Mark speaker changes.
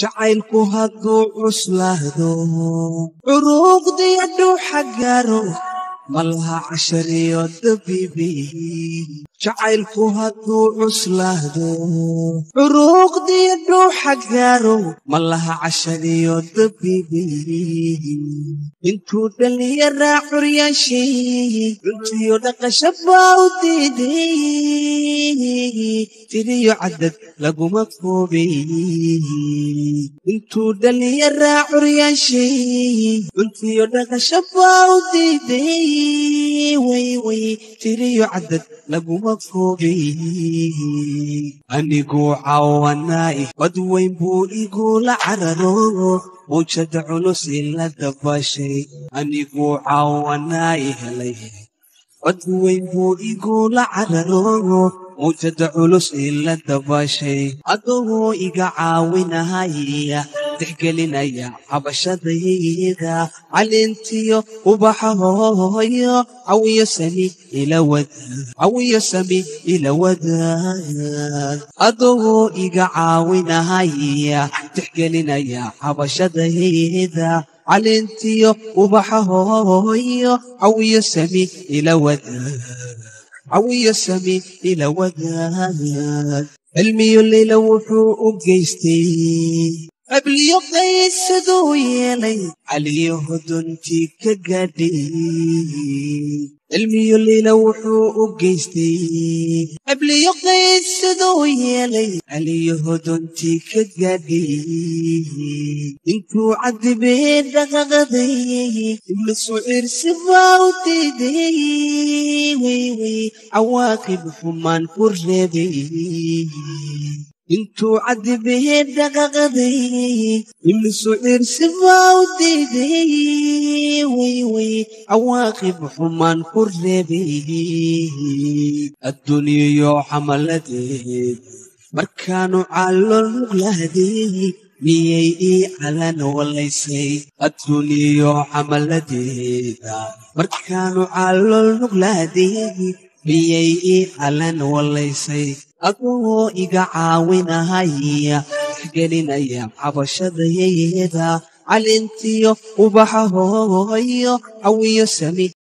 Speaker 1: jacaylku hadduu cuslaado curuuqda yadhuu xaggaaro malaha cashariyo dabiibi jacaylku hadduu cuslaado curuuqda yadhuu xaggaaro malaha cashariyo dabiibi intuu dhallinyaraa curyaashii runtiyo dhaqasha baa u diiday tiriyo cadad laguma koobay intuu dhallinyaraa curyaashii runtiyo dhaqasha baa u diiday way tiriyo cadad laguma koobay aniguu caawanaay bad weyn buu igula cararo mawjada culus ila dabashay aniguu caawanaay helay bad weyn buu igula cararo mawjada culus ila dabashay adoo iga caawinaya tixgelinaya cabashadayda caleentiyo ubaxa hooyo cawiyo sami ila wadaag adoo iga caawinaya tixgelinaya cabashadayda caleentiyo ubaxa hooyo cawiyo sami ila wadaag cilmiyo leyla wuxuu u geystay qabliyo qaysaduu yeelay caliyo hodontii ka gaadhay cilmiyo leyla wuxuu u geystay qabliyo qaysaduu yeelay caliyo hodontii ka gaadhay intuu cadibee dhaqaqaday iblisu cirsi baa u diiday way cawaaqib xumaan ku reebay intuu cadibee dhaqaqaday iblisu cirsi baa u diiday way cawaaqib xumaan ku reebay adduunyo xamaladeed markaanu calool nuglaaday miyay ii calan walaysay adduunyo xamaladeeda markaanu calool nuglaaday miyay ii calan walaysay adoo iga caawinaya tixgelinaya cabashadayda caleentiyo ubaxa hooyo cawiyo sami